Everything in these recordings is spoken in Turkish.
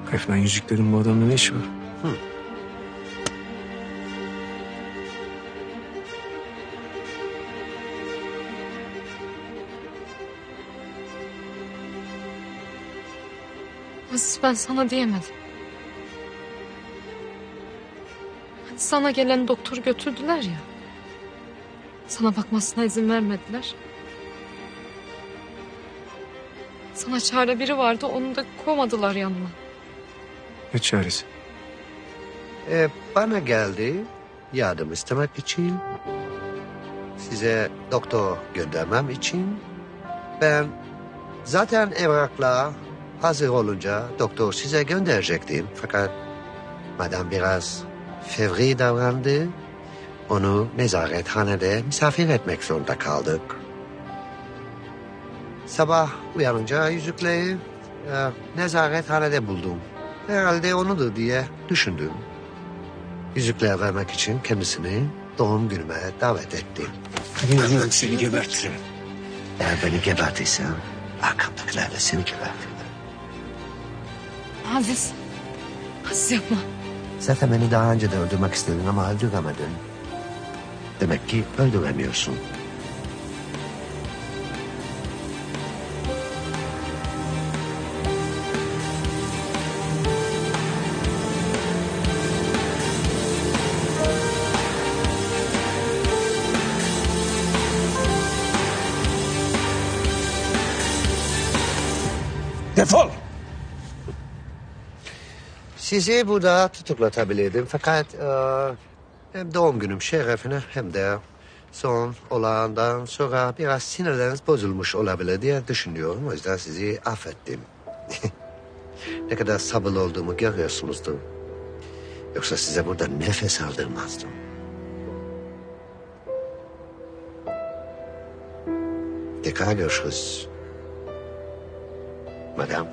Efnan yüzüklerin bu adamla ne işi var? Aziz, ben sana diyemedim. Hani sana gelen doktoru götürdüler ya. Sana bakmasına izin vermediler. Sana çare biri vardı, onu da koymadılar yanına. Ne çaresi? Bana geldi yardım istemek için. Size doktor göndermem için. Ben zaten evrakla hazır olunca doktor size gönderecektim. Fakat madem biraz fevri davrandı, onu nezarethanede misafir etmek zorunda kaldık. Sabah uyanınca yüzükleri nezarethanede buldum. Herhalde onudur diye düşündüm. Yüzükler vermek için kendisini doğum günüme davet ettim. Bilmiyorum, seni gebertirim. Eğer beni gebertirsen arkamdakiler de seni gebertir. Aziz. Aziz, yapma. Zaten beni daha önce de öldürmek istedin ama öldüremedin. Demek ki öldüremiyorsun. Defol! Sizi burada tutuklatabilirdim fakat hem doğum günüm şerefine hem de son olandan sonra biraz sinirleriniz bozulmuş olabilir diye düşünüyorum. O yüzden sizi affettim. Ne kadar sabırlı olduğumu görüyorsunuzdur. Yoksa size burada nefes aldırmazdım. Tekrar görüşürüz. Madam.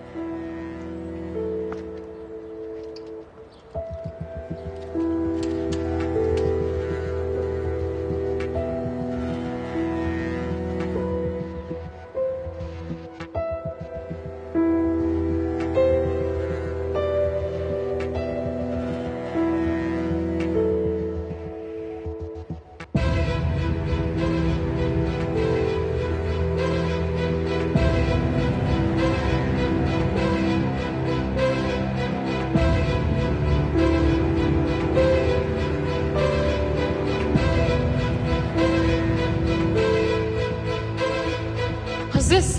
Aziz.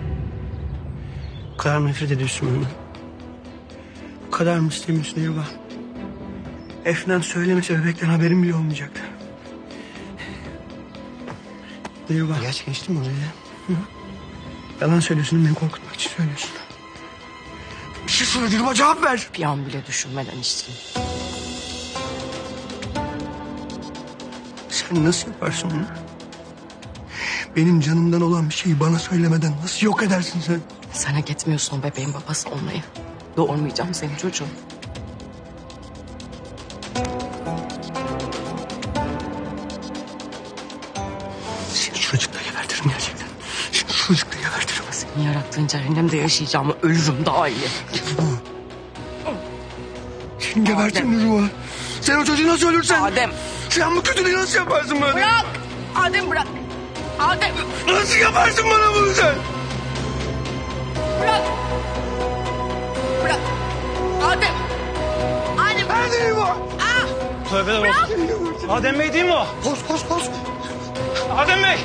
Bu kadar nefret ediyorsun benden. Bu kadar mı istemiyorsun Dilruba? Efnan söylemese bebekten haberim bile olmayacaktı. Dilruba. Geç geçtim oraya. Hı? Yalan söylüyorsun, beni korkutmak için söylüyorsun. Bir şey söyle Dilruba, cevap ver. Bir an bile düşünmeden içtim. Sen nasıl yaparsın bunu? Benim canımdan olan bir şeyi bana söylemeden nasıl yok edersin sen? Sen hak etmiyorsun bebeğin babası olmayı. Doğurmayacağım senin çocuğun. Seni şuracıkta gebertirim gerçekten. Seni şuracıkta gebertirim. Senin yarattığın cehennemde yaşayacağımı ölürüm daha iyi. Seni gebertirim Dilruba. Sen o çocuğu nasıl öldürsen? Adem. Sen bu kötülüğü nasıl yaparsın bana? Bırak. Adem bırak. Adem. Nasıl yaparsın bana bunu sen? Bırak. Bırak. Adem. Adem. Nerede bu? Ah. Tövbeler olsun. Adem Bey değil mi o? Koş koş koş. Adem Bey.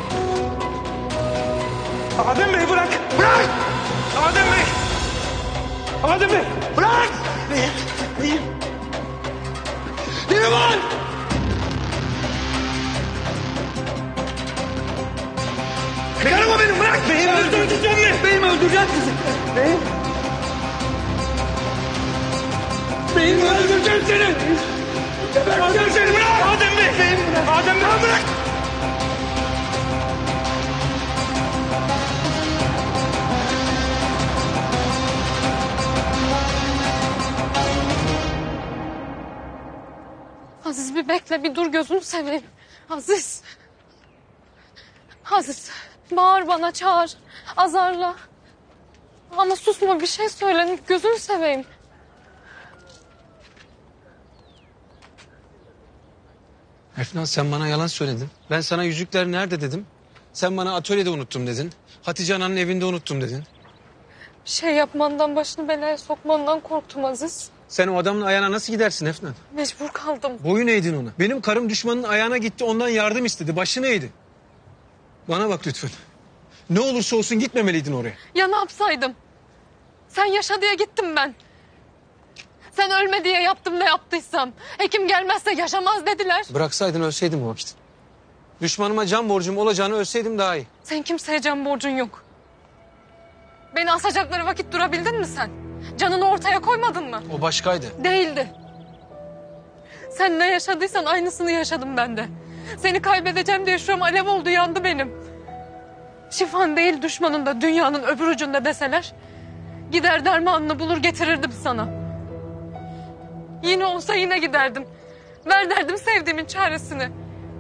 Adem Bey bırak. Bırak. Adem Bey. Adem Bey. Bırak. Beyim. Dilruba. Karıma benim, bırak. Beyim öldüreceksin mi? Beyim öldürecek sizi. Beyim. Beyim öldüreceğim seni. Geberteceğim seni, bırak. Adem Bey. Beyim bırak. Adem Bey bırak. Aziz, bir bekle, bir dur, gözünü seveyim. Aziz. Aziz, bağır bana, çağır, azarla. Ama susma, bir şey söyle, gözünü seveyim. Efnan sen bana yalan söyledin. Ben sana yüzükler nerede dedim. Sen bana atölyede unuttum dedin. Hatice ananın evinde unuttum dedin. Bir şey yapmandan, başını belaya sokmandan korktum Aziz. Sen o adamın ayağına nasıl gidersin Efnan? Mecbur kaldım. Boyun eğdin ona. Benim karım düşmanın ayağına gitti, ondan yardım istedi. Başını eğdi. Bana bak lütfen. Ne olursa olsun gitmemeliydin oraya. Ya ne yapsaydım? Sen yaşa diye gittim ben. Sen ölme diye yaptım ne yaptıysam. Hekim gelmezse yaşamaz dediler. Bıraksaydın ölseydim o vakit. Düşmanıma can borcum olacağını ölseydim daha iyi. Sen kimseye can borcun yok. Beni asacakları vakit durabildin mi sen? Canını ortaya koymadın mı? O başkaydı. Değildi. Sen ne yaşadıysan aynısını yaşadım ben de. Seni kaybedeceğim diye şuram alev oldu, yandı benim. Şifan değil düşmanın da dünyanın öbür ucunda deseler... ...gider dermanını bulur getirirdim sana. Yine olsa yine giderdim. Ver derdim sevdiğimin çaresini.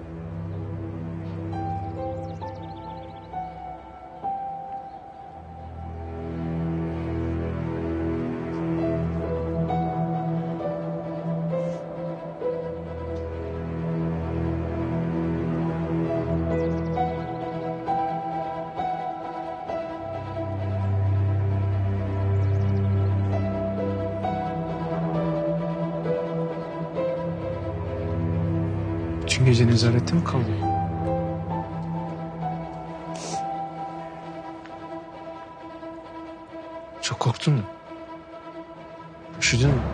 Bütün gece nezarette mi kaldın? Çok korktun mu? Üşüdün mü?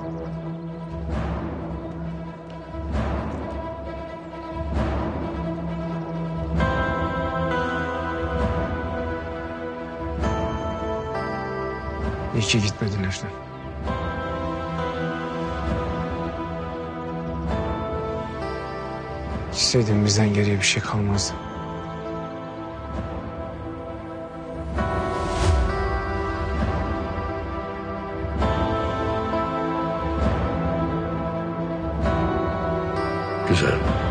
İyi ki gitmedin Efnan. Gitseydin bizden geriye bir şey kalmazdı. Güzel.